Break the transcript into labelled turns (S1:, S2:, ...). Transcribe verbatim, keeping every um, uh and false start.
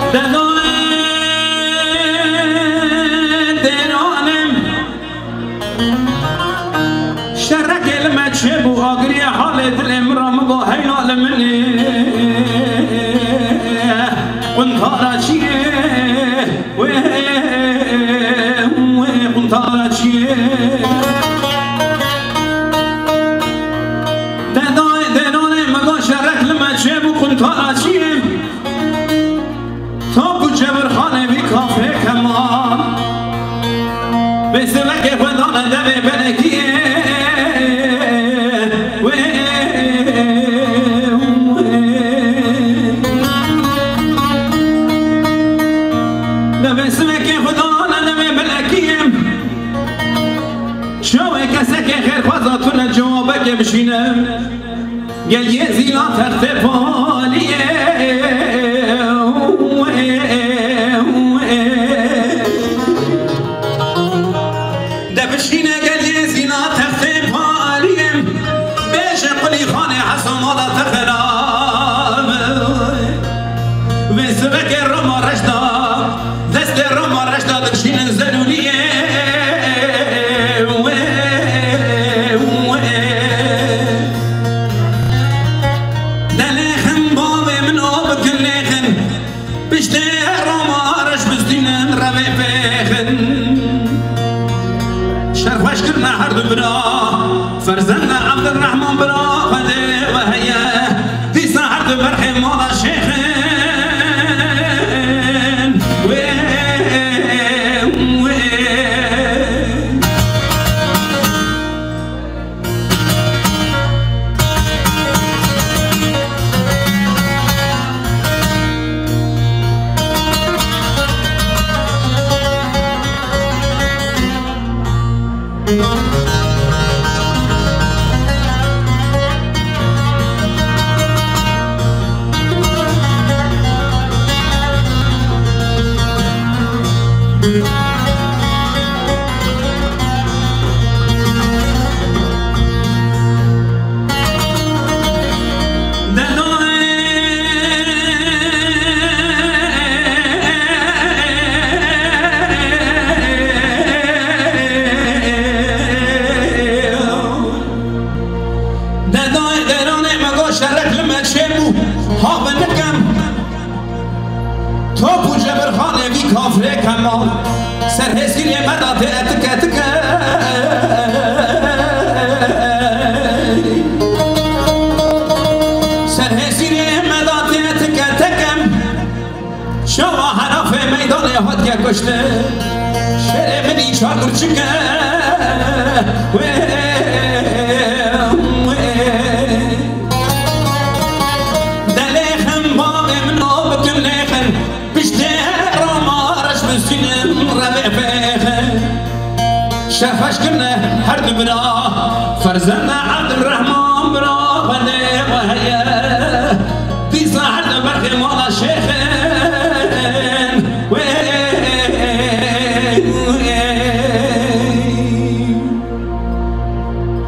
S1: گل یه زیلا تخت پالیه دبشینه گل یه زیلا تخت پالیه بیش قلی خانه حسام آلا تخراب و سبک رما رشدا دست رما رشدا دبشینه زلولیه فرزند عبد الرحمن برا خده و هیه دی ساحر دو برخی مالا شیخن سرهسیری مدات اتک اتک سرهسیری مدات اتک اتکم شما حرف میدان هات که کشته شعر منی چاکر چکه دلیخم باقی من آب کم لیخن بشته شرفش کنه هر دو برا فرزند عبد الرحمن